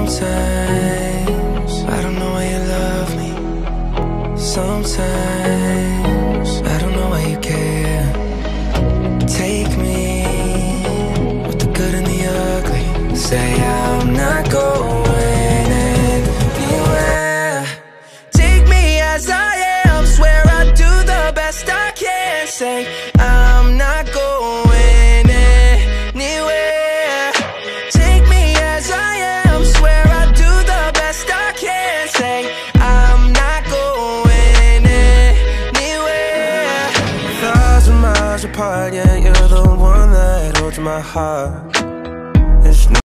Sometimes I don't know why you love me. Sometimes I don't know why you care. Take me with the good and the ugly. Say I'm not going anywhere. Take me as I am. Swear I'd do the best I can. Say I'm not going anywhere. Take me as I am. Swear I'd do the best I can. Say I'm not going anywhere. 1,000 miles apart, yeah, you're the one that holds my heart.